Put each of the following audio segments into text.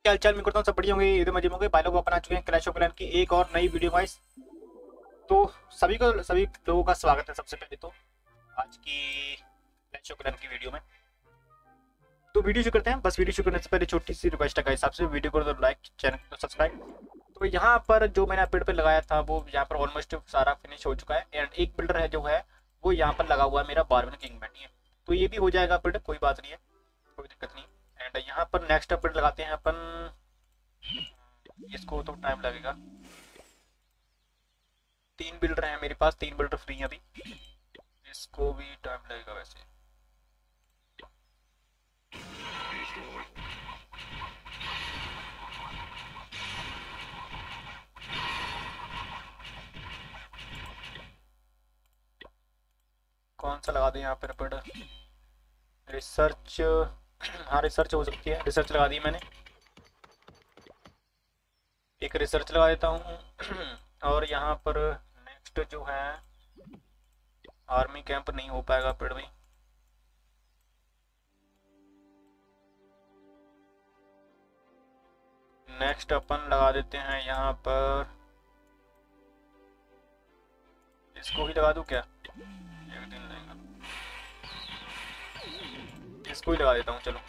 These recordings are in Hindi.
क्या हालचाल, मैं करता हूँ सब बढ़िया होंगे, इधर मजे में होंगे। भाई लोग अपन आ चुके हैं क्लैश ऑफ क्लैन की एक और नई वीडियो गाइस। तो सभी लोगों का स्वागत है सबसे पहले तो आज की क्लैश ऑफ क्लैन की वीडियो में। तो वीडियो शुरू करते हैं। बस वीडियो शुरू करने से पहले छोटी सी रिक्वेस्ट है गाइस आपसे, वीडियो को तो लाइक, चैनल को सब्सक्राइब। तो यहाँ पर जो मैंने पेड़ पे लगाया था वो यहाँ पर ऑलमोस्ट सारा फिनिश हो चुका है। एंड एक बिल्डर है जो है वो यहाँ पर लगा हुआ है मेरा बारवन किंग में, ठीक है। तो ये भी हो जाएगा बिल्ड, कोई बात नहीं है, कोई दिक्कत नहीं। एंड यहाँ पर नेक्स्ट बिल्ड लगाते हैं अपन। इसको तो टाइम लगेगा, 3 बिल्डर हैं मेरे पास, 3 बिल्डर फ्री हैं अभी। इसको भी टाइम लगेगा वैसे। कौन सा लगा दें यहाँ पर बिल्डर? रिसर्च, हाँ रिसर्च हो सकती है, रिसर्च लगा दी मैंने। एक रिसर्च लगा देता हूँ। और यहाँ पर नेक्स्ट जो है आर्मी कैंप नहीं हो पाएगा पेड़ में। नेक्स्ट अपन लगा देते हैं यहाँ पर, इसको ही लगा दूँ क्या? एक दिन लगेगा, इसको ही लगा देता हूँ चलो।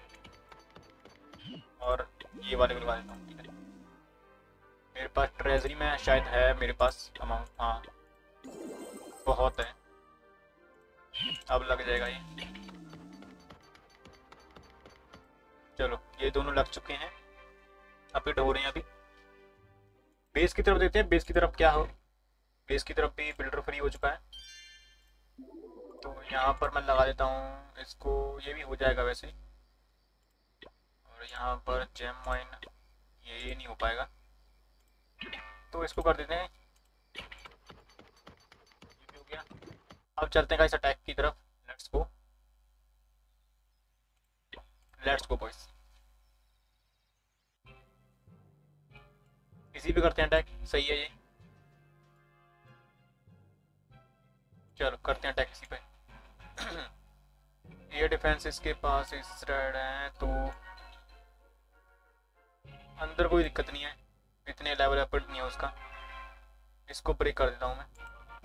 और ये वाले को लगा देता हूँ, ठीक है। मेरे पास ट्रेजरी में शायद है मेरे पास अमाउंट, हाँ बहुत है, अब लग जाएगा ये। चलो ये दोनों लग चुके हैं, अपडेट हो रहे हैं अभी। बेस की तरफ देखते हैं, बेस की तरफ क्या हो। बेस की तरफ भी बिल्डर फ्री हो चुका है, तो यहाँ पर मैं लगा देता हूँ इसको, ये भी हो जाएगा वैसे। और यहाँ पर जेम माइन ये नहीं हो पाएगा, तो इसको कर देते हैं, ये भी हो गया। अब चलते हैं गाइस अटैक की तरफ। Let's go, let's go boys. इसी पे करते हैं अटैक, सही है ये। चलो करते हैं अटैक इसी पे। एयर डिफेंस इसके पास इस रेड है, तो अंदर कोई दिक्कत नहीं है, इतने लेवल अप नहीं है उसका। इसको ब्रेक कर देता हूँ मैं।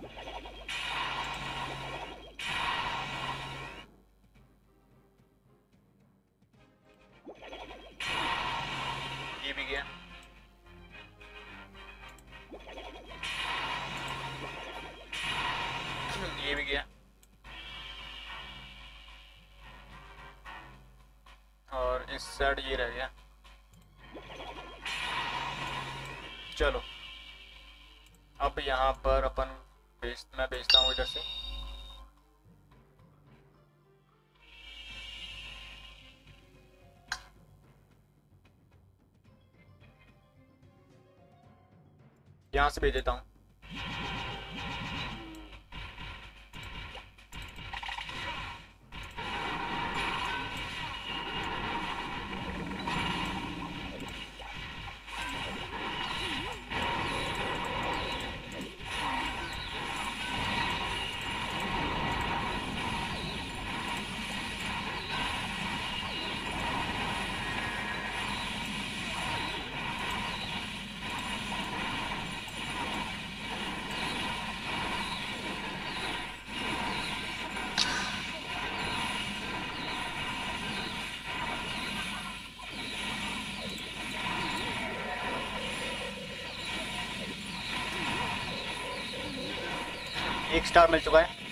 ये भी गया, ये भी गया। और इस साइड ये रह गया। चलो अब यहाँ पर अपन मैं बेचता हूँ इधर से। यहाँ से भेज देता हूँ। एक स्टार मिल चुका है।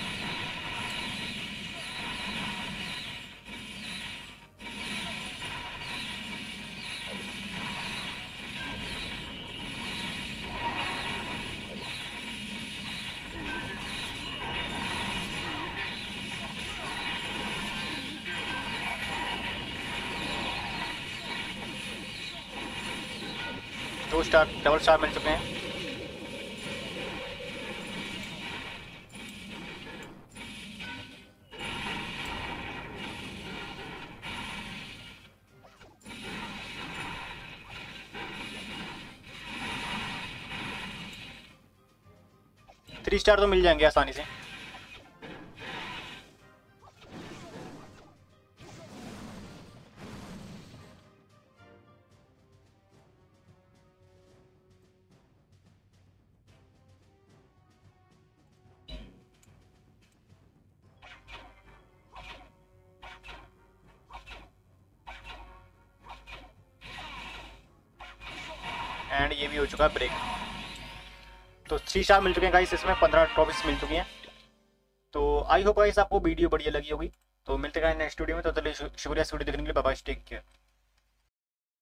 दो स्टार, डबल स्टार मिल चुके हैं। थ्री स्टार तो मिल जाएंगे आसानी से। एंड ये भी हो चुका है ब्रेक। तो 3 स्टार मिल चुके हैं गाइस, इसमें 15 ट्रॉफीज मिल चुकी हैं। तो आई होप गाइस आपको वीडियो बढ़िया लगी होगी। तो मिलते हैं नेक्स्ट वीडियो में, तो चलिए शुक्रिया इस वीडियो देखने के लिए, बाय बाय, टेक केयर।